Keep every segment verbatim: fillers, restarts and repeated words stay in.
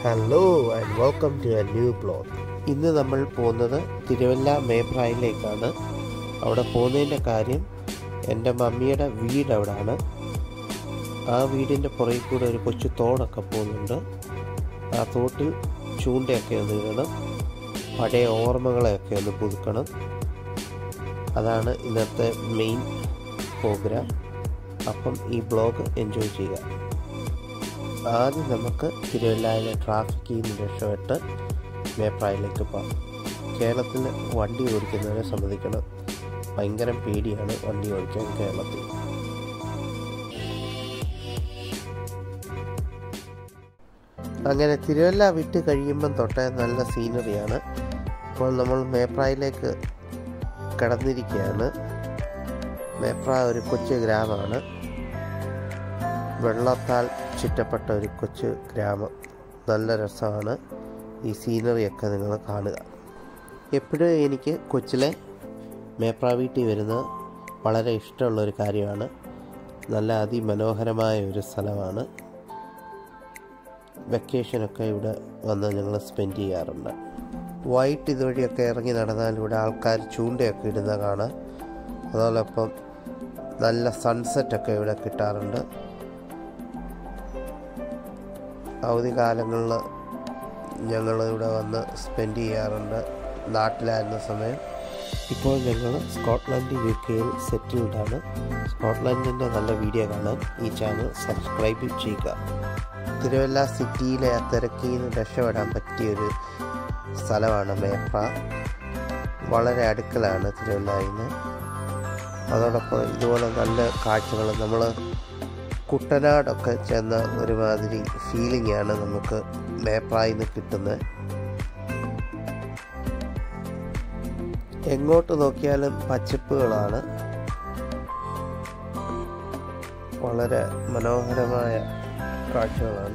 Hello and welcome to a new vlog. ഇന്ന് നമ്മൾ പോകുന്നത് തിരുവല്ല മേപ്രായിലേക്കാണ്. അവിടെ പോകുന്നതിൻ്റെ കാര്യം എൻ്റെ മമ്മിയുടെ വീട് അവിടെയാണ്. ആ വീടിൻ്റെ പുറകിൽ കൂടെ ഒരു കൊച്ചു തോടൊക്കെ പോകുന്നുണ്ട്. ആ തോട്ടിൽ ചൂണ്ടയൊക്കെ ഒന്ന് ഇടണം, പഴയ ഓർമ്മകളെയൊക്കെ ഒന്ന് പുതുക്കണം. അതാണ് ഇന്നത്തെ മെയിൻ പ്രോഗ്രാം. അപ്പം ഈ ബ്ലോഗ് എൻജോയ് ചെയ്യുക. ആദ്യം നമുക്ക് തിരുവല്ലയിലെ ട്രാഫിക്കിൽ നിന്ന് രക്ഷപ്പെട്ട് മേപ്രായിലേക്ക് പോകാം. കേരളത്തിൽ വണ്ടി ഓടിക്കുന്നവരെ സംബന്ധിക്കണം, ഭയങ്കര പേടിയാണ് വണ്ടി ഓടിക്കാൻ കേരളത്തിൽ. അങ്ങനെ തിരുവല്ല വിട്ട് കഴിയുമ്പം തൊട്ടേ നല്ല സീനറിയാണ്. ഇപ്പോൾ നമ്മൾ മേപ്രായിലേക്ക് കടന്നിരിക്കുകയാണ്. മേപ്ര ഒരു കൊച്ചു ഗ്രാമമാണ്, വെള്ളത്താൽ ചുറ്റപ്പെട്ട ഒരു കൊച്ചു ഗ്രാമം. നല്ല രസമാണ് ഈ സീനറിയൊക്കെ നിങ്ങൾ കാണുക. എപ്പോഴും എനിക്ക് കൊച്ചിലെ മേപ്ര വീട്ടിൽ വരുന്നത് വളരെ ഇഷ്ടമുള്ളൊരു കാര്യമാണ്. നല്ല അതിമനോഹരമായ ഒരു സ്ഥലമാണ്. വെക്കേഷനൊക്കെ ഇവിടെ വന്ന് ഞങ്ങൾ സ്പെൻഡ് ചെയ്യാറുണ്ട്. വൈകിട്ട് ഇതുവഴിയൊക്കെ ഇറങ്ങി നടന്നാൽ ഇവിടെ ആൾക്കാർ ചൂണ്ടയൊക്കെ ഇടുന്ന കാണാം. അതോടൊപ്പം നല്ല സൺസെറ്റൊക്കെ ഇവിടെ കിട്ടാറുണ്ട്. അവധിക്കാലങ്ങളിൽ ഞങ്ങൾ ഇവിടെ വന്ന് സ്പെൻഡ് ചെയ്യാറുണ്ട് നാട്ടിലായിരുന്ന സമയം. ഇപ്പോൾ ഞങ്ങൾ സ്കോട്ട്ലൻഡ് യു കെയിൽ സെറ്റിൽഡാണ്. സ്കോട്ട്ലൻഡിൻ്റെ നല്ല വീഡിയോ കാണാൻ ഈ ചാനൽ സബ്സ്ക്രൈബ് ചെയ്യുക. തിരുവല്ല സിറ്റിയിലെ ആ തിരക്കിൽ നിന്ന് രക്ഷപ്പെടാൻ പറ്റിയൊരു സ്ഥലമാണ് മേപ്ര. വളരെ അടുക്കലാണ് തിരുവല്ലയിൽ നിന്ന്. അതോടൊപ്പം ഇതുപോലെ നല്ല കാഴ്ചകൾ, നമ്മൾ കുട്ടനാടൊക്കെ ചെന്ന ഒരുമാതിരി ഫീലിംഗ് ആണ് നമുക്ക് മേപ്രായിൽ നിന്ന് കിട്ടുന്നത്. എങ്ങോട്ട് നോക്കിയാലും പച്ചപ്പുകളാണ്. വളരെ മനോഹരമായ കാഴ്ചകളാണ്.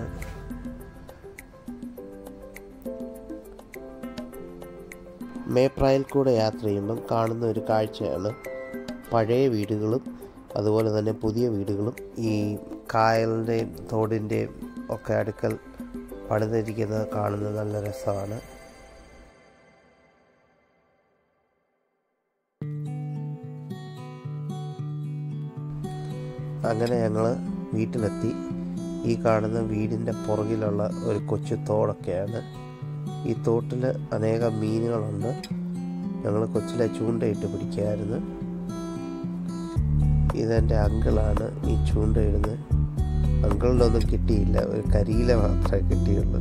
മേപ്രായിൽ കൂടെ യാത്ര ചെയ്യുമ്പം കാണുന്ന ഒരു കാഴ്ചയാണ് പഴയ വീടുകളും അതുപോലെ തന്നെ പുതിയ വീടുകളും ഈ കായലിൻ്റെയും തോടിൻ്റെയും ഒക്കെ അടുക്കൽ പണിതിരിക്കുന്നത് കാണുന്നത് നല്ല രസമാണ്. അങ്ങനെ ഞങ്ങൾ വീട്ടിലെത്തി. ഈ കാണുന്ന വീടിൻ്റെ പുറകിലുള്ള ഒരു കൊച്ചു തോടൊക്കെയാണ്. ഈ തോട്ടിൽ അനേകം മീനുകളുണ്ട്. ഞങ്ങൾ കൊച്ചിലെ ചൂണ്ടയിട്ട് പിടിക്കുമായിരുന്നു. ഇതെൻ്റെ അങ്കിളാണ് ഈ ചൂണ്ടയിടുന്നത്. അങ്കിളിനൊന്നും കിട്ടിയില്ല, ഒരു കരിയില മാത്രമേ കിട്ടിയുള്ളൂ.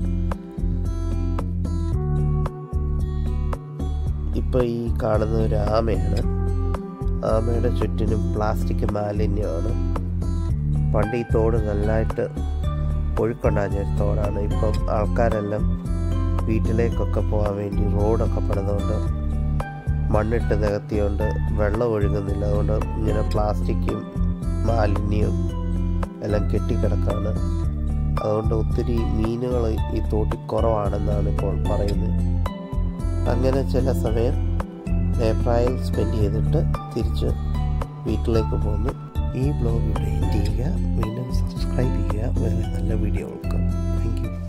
ഇപ്പോൾ ഈ കാണുന്ന ഒരു ആമയാണ്. ആമയുടെ ചുറ്റിനും പ്ലാസ്റ്റിക് മാലിന്യമാണ്. പണ്ട് ഈ തോട് നല്ലതായിട്ട് ഒഴുക്കുണ്ടായിരുന്ന ഒരു തോടാണ്. ഇപ്പം ആൾക്കാരെല്ലാം വീട്ടിലേക്കൊക്കെ പോകാൻ വേണ്ടി റോഡൊക്കെ പണിതുകൊണ്ട് മണ്ണിട്ട് നികത്തിയോണ്ട് വെള്ളം ഒഴുകുന്നില്ല. അതുകൊണ്ട് ഇങ്ങനെ പ്ലാസ്റ്റിക്കും മാലിന്യവും എല്ലാം കെട്ടിക്കിടക്കാണ്. അതുകൊണ്ട് ഒത്തിരി മീനുകൾ ഈ തോട്ടിൽ കുറവാണെന്നാണ് ഇപ്പോൾ പറയുന്നത്. അങ്ങനെ ചില സമയം മേപ്രായിൽ സ്പെൻഡ് ചെയ്തിട്ട് തിരിച്ച് വീട്ടിലേക്ക് പോകുന്നു. ഈ ബ്ലോഗ് ഇവിടെ എൻഡ് ചെയ്യുക. വീണ്ടും സബ്സ്ക്രൈബ് ചെയ്യുക വേറെ നല്ല വീഡിയോകൾക്ക്. Thank you.